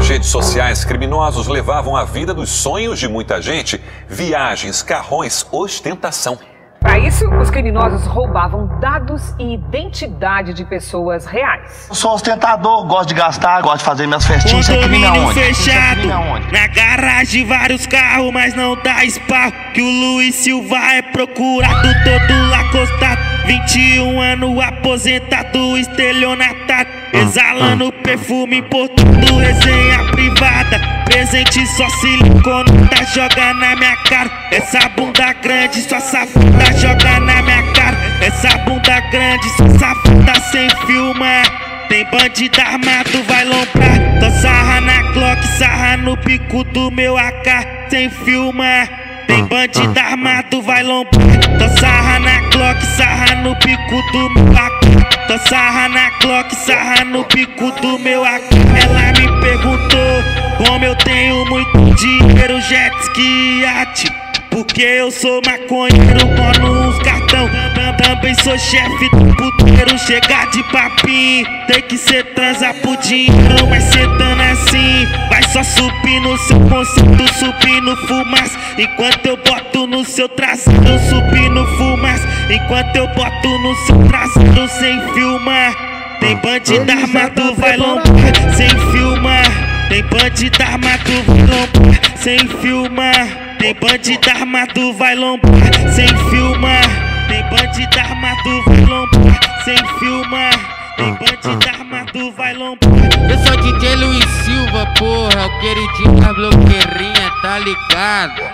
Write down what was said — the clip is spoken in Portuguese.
Nas redes sociais, criminosos levavam a vida dos sonhos de muita gente. Viagens, carrões, ostentação. Para isso, os criminosos roubavam dados e identidade de pessoas reais. Eu sou ostentador, gosto de gastar, gosto de fazer minhas festinhas. Condomínio fechado, na garagem vários carros, mas não dá espaço. Que o Luiz Silva é procurado, todo lá acostado. 21 anos aposentado, estelionatário, exalando perfume importado, resenha privada. Presente só silicone, tá jogando na minha cara. Essa bunda grande, só safada, joga na minha cara. Essa bunda grande, só safada, sem filmar. Tem bandido armado, vai lombrar. Tô sarra na Glock, sarra no pico do meu AK, sem filmar. Tem bandido armado, vai lombrar. Tô sarra na Glock, sarra no pico do meu AK. Tô sarra na Glock, sarra no pico do meu AK. Ela me perguntou como eu tenho muito dinheiro, jet ski, iate. Porque eu sou maconheiro, mano, uns cartão. Também sou chefe do puteiro, chegar de papinho. Tem que ser transa por dinheiro, mas sentando assim. Vai só subir no seu conceito, subindo fumaça. Enquanto eu boto no seu traseiro, subindo fumaça. Enquanto eu boto no seu traseiro, sem filmar. Tem bandido armado, vai lombar, sem filmar. Tem bandido armado, vai lombar, sem filmar. Tem bandido armado, vai lombar, sem filmar. Tem bandido armado, vai lombar, sem filmar. Tem bandido armado, vai lombar. Eu sou DJ Luiz Silva, porra, o queridinho da blogueirinha, tá ligado?